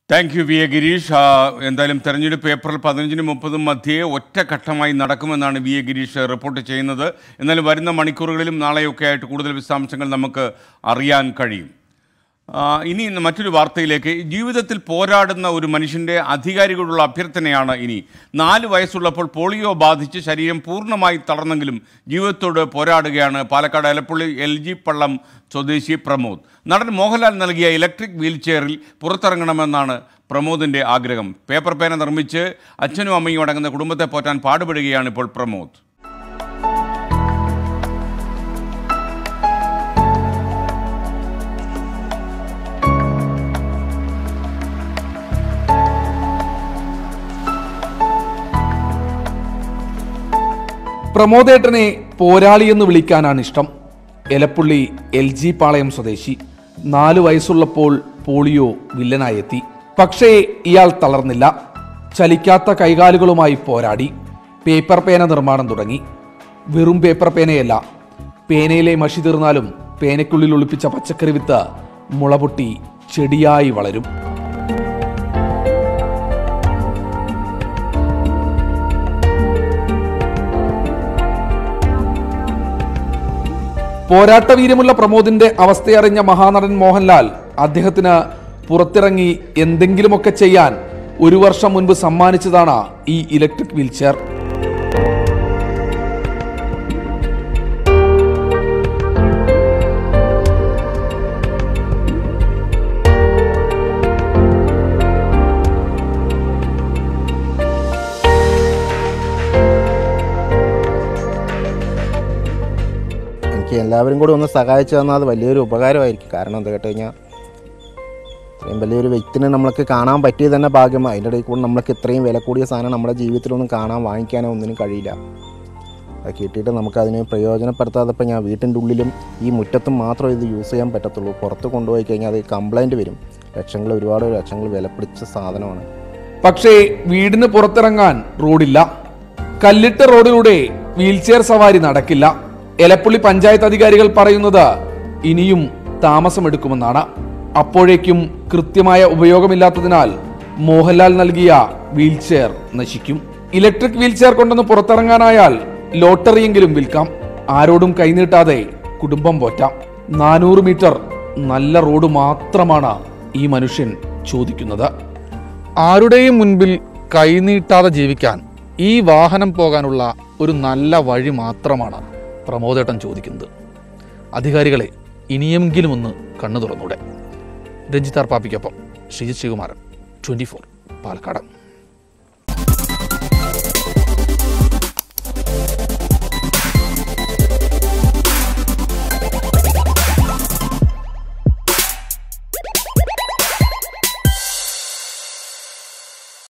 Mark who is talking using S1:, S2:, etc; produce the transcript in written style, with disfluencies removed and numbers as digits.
S1: Thank you V A Girish. എന്തായാലും തെരഞ്ഞെടുപ്പ് April 15-നും 30-നും മധ്യേ ഒറ്റഘട്ടമായി നടക്കുമെന്നാണ് വി എ ഗിരീഷ് റിപ്പോർട്ട് ചെയ്യുന്നത്. എന്നാലും വരുന്ന മണിക്കൂറുകളിലും നാളെയൊക്കെ ആയിട്ട് കൂടുതൽ വിശദാംശങ്ങൾ നമുക്ക് അറിയാൻ കഴിയും. ഇനി മറ്റൊരു വാർത്തയിലേക്ക്. ജീവിതത്തിൽ പോരാടുന്ന ഒരു മനുഷ്യൻ്റെ അധികാരികളോടുള്ള അഭ്യർത്ഥനയാണ് ഇനി. 4 വയസ്സുള്ളപ്പോൾ പോളിയോ ബാധിച്ച് ശരീരം പൂർണ്ണമായി തളർന്നെങ്കിലും ജീവിതത്തോട് പോരാടുകയാണ് പാലക്കാട് എലപ്പുള്ളി LG പള്ളം സ്വദേശി പ്രമോദ്. നടൻ മോഹൻലാൽ നൽകിയ ഇലക്ട്രിക് വീൽ ചെയറിൽ പുറത്തിറങ്ങണമെന്നാണ് പ്രമോദിൻ്റെ ആഗ്രഹം. പേപ്പർ പേന നിർമ്മിച്ച് അച്ഛനും അമ്മയും അടങ്ങുന്ന കുടുംബത്തെ പോറ്റാൻ പാടുപെടുകയാണ് ഇപ്പോൾ പ്രമോദ്.
S2: പ്രമോദേട്ടനെ പോരാളിയെന്ന് വിളിക്കാനാണ് ഇഷ്ടം. എലപ്പുള്ളി LG പാളയം സ്വദേശി. 4 വയസ്സുള്ളപ്പോൾ പോളിയോ വില്ലനായെത്തി. പക്ഷേ ഇയാൾ തളർന്നില്ല. ചലിക്കാത്ത കൈകാലുകളുമായി പോരാടി പേപ്പർ പേന നിർമ്മാണം തുടങ്ങി. വെറും പേപ്പർ പേനയല്ല, പേനയിലെ മഷി തീർന്നാലും പേനയ്ക്കുള്ളിൽ ഒളിപ്പിച്ച പച്ചക്കറി വിത്ത് മുളപൊട്ടി ചെടിയായി വളരും. പോരാട്ടവീര്യമുള്ള പ്രമോദിന്റെ അവസ്ഥയറിഞ്ഞ മഹാനടൻ മോഹൻലാൽ അദ്ദേഹത്തിന് പുറത്തിറങ്ങി എന്തെങ്കിലുമൊക്കെ ചെയ്യാൻ 1 വർഷം മുൻപ് സമ്മാനിച്ചതാണ് ഈ ഇലക്ട്രിക് വീൽ ചെയർ.
S3: എനിക്ക് എല്ലാവരും കൂടി ഒന്ന് സഹായിച്ചു തന്നാൽ അത് വലിയൊരു ഉപകാരമായിരിക്കും. കാരണം എന്താ കേട്ട് കഴിഞ്ഞാൽ ഇത്രയും വലിയൊരു വ്യക്തിനെ നമ്മൾക്ക് കാണാൻ പറ്റിയത് തന്നെ ഭാഗ്യമാണ്. അതിൻ്റെ ഇടയിൽ കൂടെ നമ്മൾക്ക് ഇത്രയും വില കൂടിയ സാധനം നമ്മുടെ ജീവിതത്തിലൊന്നും കാണാൻ വാങ്ങിക്കാനോ ഒന്നിനും കഴിയില്ല. അത് കിട്ടിയിട്ട് നമുക്കതിനെ പ്രയോജനപ്പെടുത്താതെ ഇപ്പോൾ ഞാൻ വീട്ടിൻ്റെ ഉള്ളിലും ഈ മുറ്റത്തും മാത്രം ഇത് യൂസ് ചെയ്യാൻ പറ്റത്തുള്ളൂ. പുറത്ത് കൊണ്ടുപോയി കഴിഞ്ഞാൽ അത് കംപ്ലൈൻറ്റ് വരും. ഒരുപാട് ലക്ഷങ്ങൾ വില പിടിച്ച സാധനമാണ്.
S2: പക്ഷേ വീടിന് പുറത്തിറങ്ങാൻ റോഡില്ല. കല്ലിട്ട റോഡിലൂടെ വീൽ ചെയർ സവാരി നടക്കില്ല. എലപ്പുള്ളി പഞ്ചായത്ത് അധികാരികൾ പറയുന്നത് ഇനിയും താമസമെടുക്കുമെന്നാണ്. അപ്പോഴേക്കും കൃത്യമായ ഉപയോഗമില്ലാത്തതിനാൽ മോഹൻലാൽ നൽകിയ വീൽ ചെയർ നശിക്കും. ഇലക്ട്രിക് വീൽ ചെയർ കൊണ്ടൊന്ന് പുറത്തിറങ്ങാനായാൽ ലോട്ടറിയെങ്കിലും വിൽക്കാം. ആരോടും കൈനീട്ടാതെ കുടുംബം പോറ്റാം. 400 മീറ്റർ നല്ല റോഡ് മാത്രമാണ് ഈ മനുഷ്യൻ ചോദിക്കുന്നത്.
S4: ആരുടെയും മുൻപിൽ കൈനീട്ടാതെ ജീവിക്കാൻ ഈ വാഹനം പോകാനുള്ള ഒരു നല്ല വഴി മാത്രമാണ് പ്രമോദേട്ടൻ ചോദിക്കുന്നത്. അധികാരികളെ ഇനിയെങ്കിലും ഒന്ന് കണ്ണു തുറന്നൂടെ. രഞ്ജിത്ത് പാപ്പിക്കൊപ്പം ശ്രീജിത് ശ്രീകുമാരൻ, 24 പാലക്കാട്.